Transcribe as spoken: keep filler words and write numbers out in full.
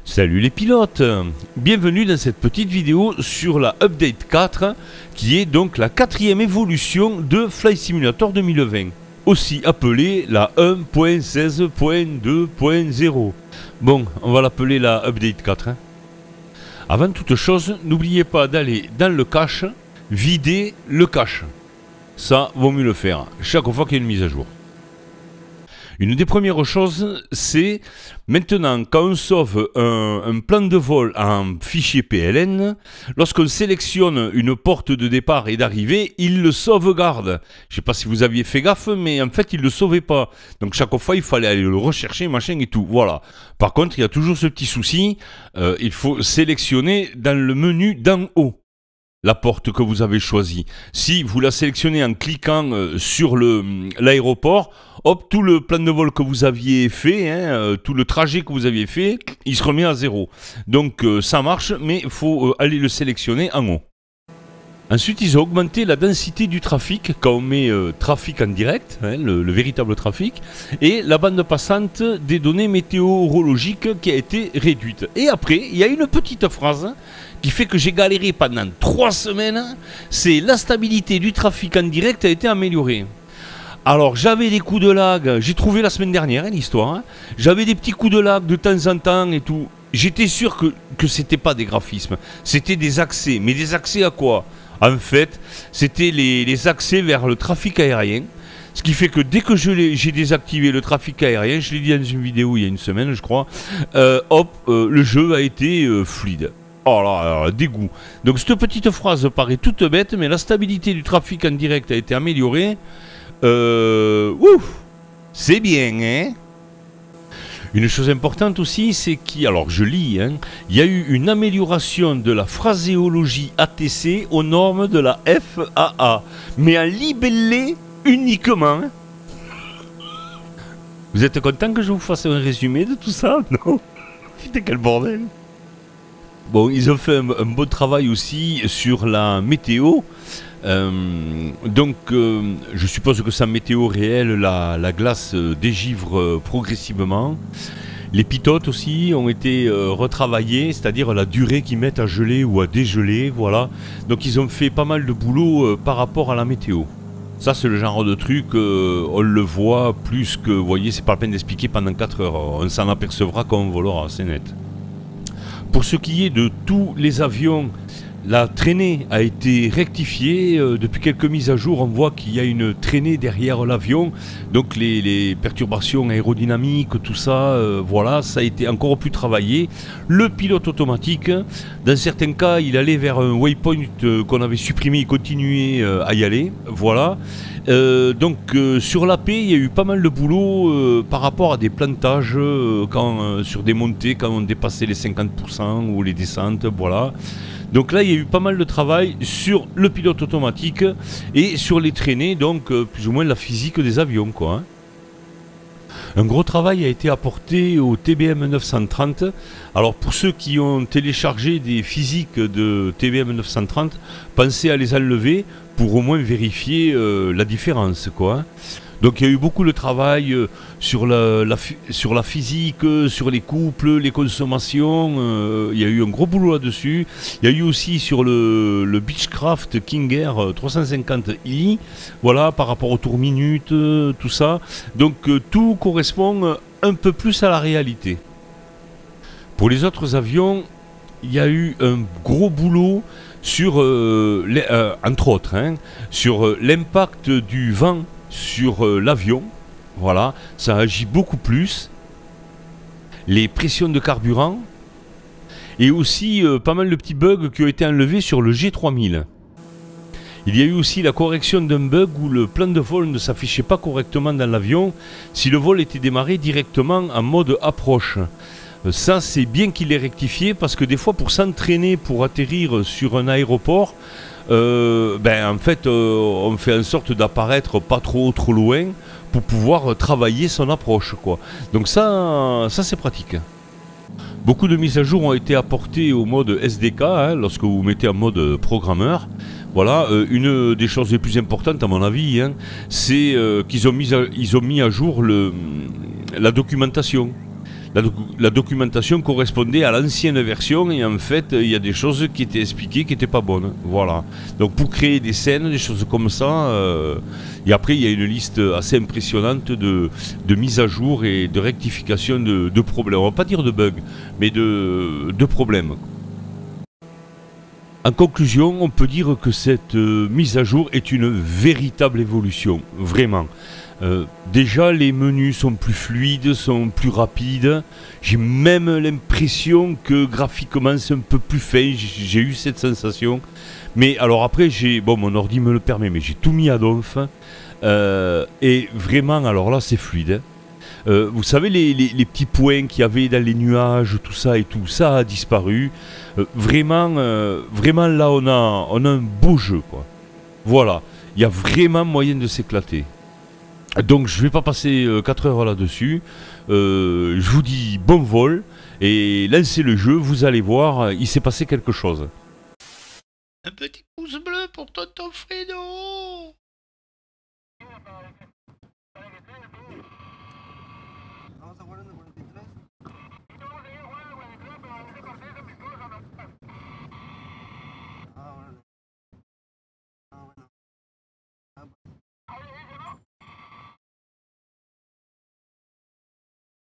Salut les pilotes, bienvenue dans cette petite vidéo sur la Update quatre qui est donc la quatrième évolution de Flight Simulator deux mille vingt, aussi appelée la un point seize point deux point zéro. Bon, on va l'appeler la Update quatre. Hein. Avant toute chose, n'oubliez pas d'aller dans le cache, vider le cache. Ça, vaut mieux le faire chaque fois qu'il y a une mise à jour. Une des premières choses, c'est maintenant quand on sauve un, un plan de vol en fichier P L N, lorsqu'on sélectionne une porte de départ et d'arrivée, il le sauvegarde. Je ne sais pas si vous aviez fait gaffe, mais en fait il ne le sauvait pas. Donc chaque fois il fallait aller le rechercher, machin et tout. Voilà. Par contre, il y a toujours ce petit souci, euh, il faut sélectionner dans le menu d'en haut la porte que vous avez choisie. Si vous la sélectionnez en cliquant euh, sur l'aéroport, hop, tout le plan de vol que vous aviez fait, hein, euh, tout le trajet que vous aviez fait, il se remet à zéro. Donc euh, ça marche, mais il faut euh, aller le sélectionner en haut. Ensuite, ils ont augmenté la densité du trafic quand on met euh, trafic en direct, hein, le, le véritable trafic, et la bande passante des données météorologiques qui a été réduite. Et après, il y a une petite phrase qui fait que j'ai galéré pendant trois semaines, c'est la stabilité du trafic en direct a été améliorée. Alors j'avais des coups de lag, j'ai trouvé la semaine dernière hein, l'histoire, hein. J'avais des petits coups de lag de temps en temps et tout. J'étais sûr que, que c'était pas des graphismes, c'était des accès. Mais des accès à quoi? En fait, c'était les, les accès vers le trafic aérien. Ce qui fait que dès que j'ai désactivé le trafic aérien, je l'ai dit dans une vidéo il y a une semaine je crois, euh, hop, euh, le jeu a été euh, fluide. Oh là, là, dégoût. Donc cette petite phrase paraît toute bête, mais la stabilité du trafic en direct a été améliorée. Euh, ouf, c'est bien, hein. Une chose importante aussi, c'est qu'il, alors je lis, hein, il y a eu une amélioration de la phraséologie A T C aux normes de la F A A, mais en libellé uniquement. Hein. Vous êtes content que je vous fasse un résumé de tout ça? Non? Putain, quel bordel! Bon, ils ont fait un, un bon travail aussi sur la météo. Euh, donc, euh, je suppose que sa météo réelle, la, la glace euh, dégivre euh, progressivement. Les pitotes aussi ont été euh, retravaillés, c'est-à-dire la durée qu'ils mettent à geler ou à dégeler, voilà. Donc, ils ont fait pas mal de boulot euh, par rapport à la météo. Ça, c'est le genre de truc, euh, on le voit plus que, vous voyez, c'est pas la peine d'expliquer pendant quatre heures. On s'en apercevra quand on volera, c'est net. Pour ce qui est de tous les avions, la traînée a été rectifiée. Euh, depuis quelques mises à jour, on voit qu'il y a une traînée derrière l'avion. Donc les, les perturbations aérodynamiques, tout ça, euh, voilà, ça a été encore plus travaillé. Le pilote automatique, dans certains cas, il allait vers un waypoint euh, qu'on avait supprimé, il continuait euh, à y aller. Voilà. Euh, donc euh, sur l'A P, il y a eu pas mal de boulot euh, par rapport à des plantages euh, quand, euh, sur des montées quand on dépassait les cinquante pour cent ou les descentes, voilà. Donc là il y a eu pas mal de travail sur le pilote automatique et sur les traînées, donc euh, plus ou moins la physique des avions quoi. Hein. Un gros travail a été apporté au T B M neuf cent trente. Alors pour ceux qui ont téléchargé des physiques de T B M neuf cent trente, pensez à les enlever pour au moins vérifier euh, la différence quoi. Donc il y a eu beaucoup de travail euh, sur, la, la, sur la physique, sur les couples, les consommations, euh, il y a eu un gros boulot là-dessus. Il y a eu aussi sur le, le Beechcraft King Air trois cent cinquante i, voilà, par rapport au tour minute, euh, tout ça. Donc euh, tout correspond un peu plus à la réalité. Pour les autres avions, il y a eu un gros boulot sur, euh, les, euh, entre autres, hein, sur euh, l'impact du vent sur euh, l'avion, voilà, ça agit beaucoup plus, les pressions de carburant, et aussi euh, pas mal de petits bugs qui ont été enlevés sur le G trois mille. Il y a eu aussi la correction d'un bug où le plan de vol ne s'affichait pas correctement dans l'avion si le vol était démarré directement en mode approche. Euh, ça c'est bien qu'il l'ait rectifié parce que des fois pour s'entraîner pour atterrir sur un aéroport, Euh, ben en fait euh, on fait en sorte d'apparaître pas trop trop loin pour pouvoir travailler son approche quoi. Donc ça, ça c'est pratique. Beaucoup de mises à jour ont été apportées au mode S D K hein, lorsque vous mettez en mode programmeur. Voilà, euh, une des choses les plus importantes à mon avis, hein, c'est euh, qu'ils ont mis à, ils ont mis à jour le, la documentation. la, doc la documentation correspondait à l'ancienne version et en fait il y a des choses qui étaient expliquées qui n'étaient pas bonnes. Voilà. Donc pour créer des scènes, des choses comme ça, euh, et après il y a une liste assez impressionnante de, de mises à jour et de rectification de, de problèmes. On va pas dire de bugs, mais de, de problèmes. En conclusion, on peut dire que cette euh, mise à jour est une véritable évolution, vraiment. Euh, déjà, les menus sont plus fluides, sont plus rapides. J'ai même l'impression que graphiquement c'est un peu plus fin. J'ai eu cette sensation. Mais alors après, j'ai bon, mon ordi me le permet, mais j'ai tout mis à donf. Euh, et vraiment, alors là, c'est fluide. Euh, vous savez, les, les, les petits points qu'il y avait dans les nuages, tout ça et tout, ça a disparu. Euh, vraiment, euh, vraiment là, on a, on a un beau jeu, quoi. Voilà, il y a vraiment moyen de s'éclater. Donc, je vais pas passer euh, quatre heures là-dessus. Euh, je vous dis bon vol et lancez le jeu, vous allez voir, il s'est passé quelque chose. Un petit pouce bleu pour Tonton Fredo.